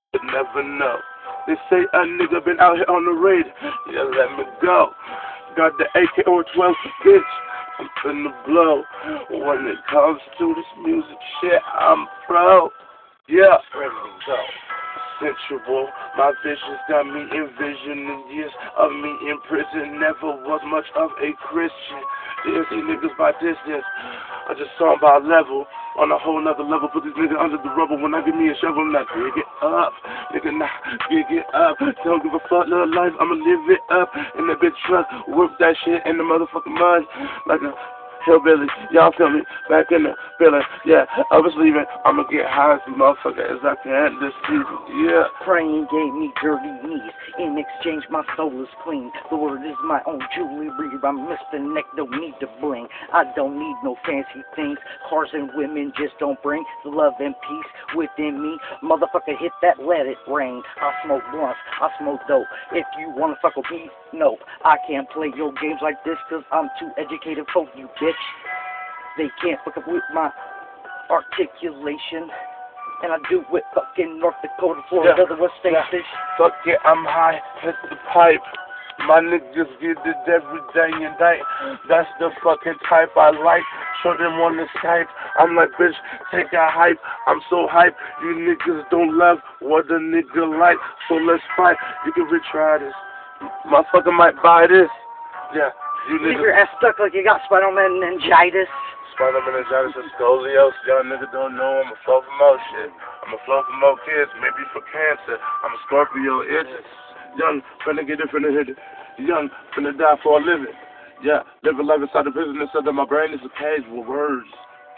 You never know. They say a nigga been out here on the raid. Yeah, let me go. Got the AK or 12, bitch. I'm finna blow. When it comes to this music shit, I'm pro. Yeah, ready to go. Sensual, my visions got me envisioning years of me in prison. Never was much of a Christian. Didn't see niggas by distance. I just saw them by level. On a whole nother level, put these niggas under the rubble. When I give me a shovel, I'm not dig it up. Nigga, nah, dig it up. Don't give a fuck, little life, I'ma live it up. In that bitch truck, work that shit in the motherfucking mud. Like a hillbilly, y'all feel me? Back in the feeling, yeah, I was leaving. I'ma get high as a motherfucker as I can this season, yeah. Praying gave me dirty knees. In exchange, my soul is clean. The word is my own jewelry. I'm Mr. Neck, don't need to bling. I don't need no fancy things. Cars and women just don't bring the love and peace within me. Motherfucker, hit that, let it rain. I smoke blunts, I smoke dope. If you wanna fuck with me, no. I can't play your games like this, cause I'm too educated for you, bitch. They can't fuck up with my articulation. And I do it fucking North Dakota, Florida, the West State. Fuck it, I'm high, hit the pipe. My niggas get it every day and night. That's the fucking type I like. Show them on the Skype. I'm like, bitch, take that hype. I'm so hype. You niggas don't love what a nigga like. So let's fight. You can retry this. Motherfucker might buy this. Yeah, you Leave niggas. your ass stuck like you got spinal meningitis. Spinal meningitis and scoliosis. Y'all niggas don't know I'm a flow for more shit. I'm a flow for more kids, maybe for cancer. I'm a Scorpio, itches. Young, finna get it, finna hit it. Young, finna die for a living. Yeah, living life inside the prison instead of my brain is a cage with words.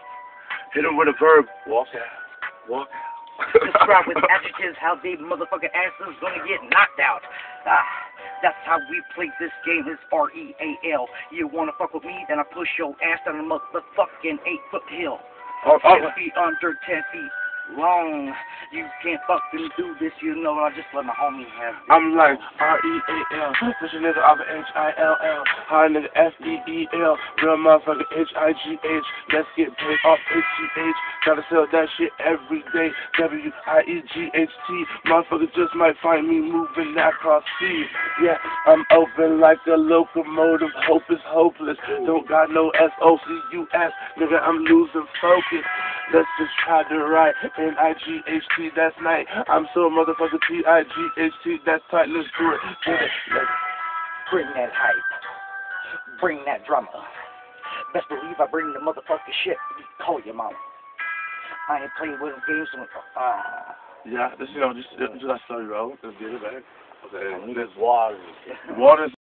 Hit him with a verb. Walk out. Walk out. Describe with adjectives how they motherfucking asses gonna get knocked out. That's how we play this game, it's R-E-A-L. You wanna fuck with me, then I push your ass down a motherfucking 8-foot hill. 10 feet under 10 feet long. You can't fucking do this, you know. I just let my homie have this. I'm like R-E-A-L. Push a nigga off of H-I-L-L. High nigga F-E-E-L. Real motherfucker H-I-G-H. Let's get paid off H-G-H. Gotta sell that shit every day. W-I-E-G-H-T. Motherfucker just might find me moving that cross seas. Yeah, I'm open like a locomotive. Hope is hopeless. Don't got no S-O-C-U-S. Nigga, I'm losing focus. Let's just try to write N-I-G-H-T, that's night. I'm so motherfucker T-I-G-H-T, that's tight, let's do it. Get it. Bring that hype. Bring that drama. Best believe I bring the motherfucking shit. Call your mama. I ain't playing with them games. Yeah, this, just let story roll. Let's get it back. Okay, I need this water. Water.